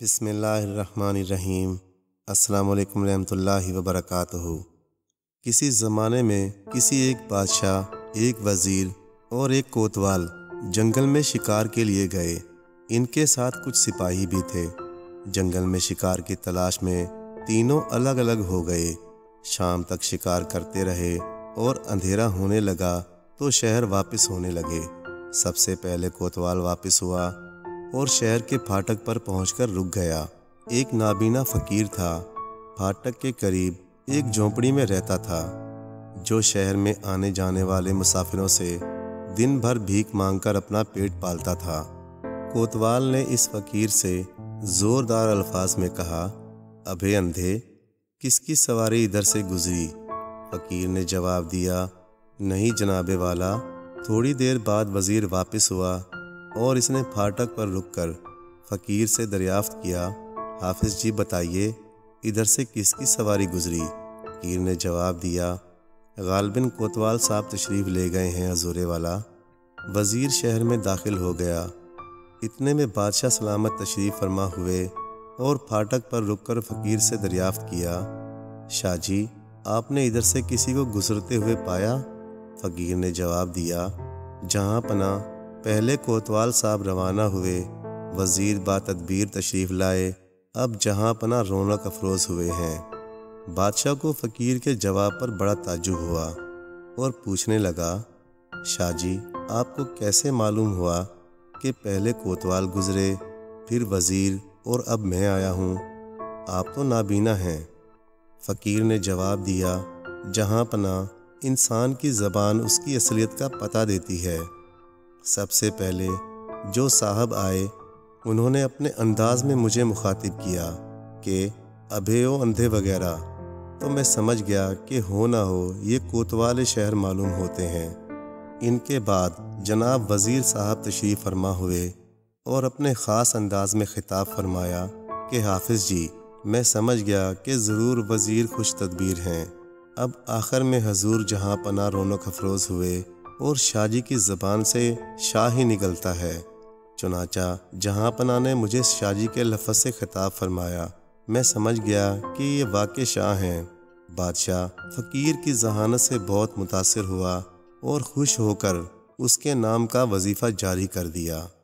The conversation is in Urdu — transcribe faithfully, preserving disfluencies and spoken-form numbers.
بسم اللہ الرحمن الرحیم۔ السلام علیکم ورحمۃ اللہ وبرکاتہ۔ کسی زمانے میں کسی ایک بادشاہ، ایک وزیر اور ایک کوتوال جنگل میں شکار کے لیے گئے۔ ان کے ساتھ کچھ سپاہی بھی تھے۔ جنگل میں شکار کی تلاش میں تینوں الگ الگ ہو گئے۔ شام تک شکار کرتے رہے اور اندھیرا ہونے لگا تو شہر واپس ہونے لگے۔ سب سے پہلے کوتوال واپس ہوا اور شہر کے پھاٹک پر پہنچ کر رک گیا۔ ایک نابینا فقیر تھا۔ پھاٹک کے قریب ایک جھونپڑی میں رہتا تھا، جو شہر میں آنے جانے والے مسافروں سے دن بھر بھیک مانگ کر اپنا پیٹ پالتا تھا۔ کوتوال نے اس فقیر سے زوردار الفاظ میں کہا، ابے اندھے، کس کی سواری ادھر سے گزری؟ فقیر نے جواب دیا، نہیں جناب والا۔ تھوڑی دیر بعد وزیر واپس ہوا اور اس نے پھاٹک پر رک کر فقیر سے دریافت کیا، حافظ جی بتائیے، ادھر سے کس کی سواری گزری؟ فقیر نے جواب دیا، غالباً کوتوال صاحب تشریف لے گئے ہیں حضور والا۔ وزیر شہر میں داخل ہو گیا۔ اتنے میں بادشاہ سلامت تشریف فرما ہوئے اور پھاٹک پر رک کر فقیر سے دریافت کیا، شاہ جی، آپ نے ادھر سے کسی کو گزرتے ہوئے پایا؟ فقیر نے جواب دیا، جہاں پناہ پہلے کوتوال صاحب روانہ ہوئے، وزیر با تدبیر تشریف لائے، اب جہاں پناہ رونق افروز ہوئے ہیں۔ بادشاہ کو فقیر کے جواب پر بڑا تعجب ہوا اور پوچھنے لگا، شاہ جی، آپ کو کیسے معلوم ہوا کہ پہلے کوتوال گزرے، پھر وزیر اور اب میں آیا ہوں؟ آپ تو نابینا ہیں۔ فقیر نے جواب دیا، جہاں پناہ انسان کی زبان اس کی اصلیت کا پتہ دیتی ہے۔ سب سے پہلے جو صاحب آئے انہوں نے اپنے انداز میں مجھے مخاطب کیا کہ ابے او اندھے وغیرہ، تو میں سمجھ گیا کہ ہو نہ ہو یہ کوتوال شہر معلوم ہوتے ہیں۔ ان کے بعد جناب وزیر صاحب تشریف فرما ہوئے اور اپنے خاص انداز میں خطاب فرمایا کہ حافظ جی، میں سمجھ گیا کہ ضرور وزیر خوش تدبیر ہیں۔ اب آخر میں حضور جہاں پناہ رونق افروز ہوئے اور شاہ جی کی زبان سے شاہ ہی نکلتا ہے۔ چنانچہ جہاں پناہ نے مجھے شاہ جی کے لفظ سے خطاب فرمایا، میں سمجھ گیا کہ یہ واقع شاہ ہیں۔ بادشاہ فقیر کی ذہانت سے بہت متاثر ہوا اور خوش ہو کر اس کے نام کا وظیفہ جاری کر دیا۔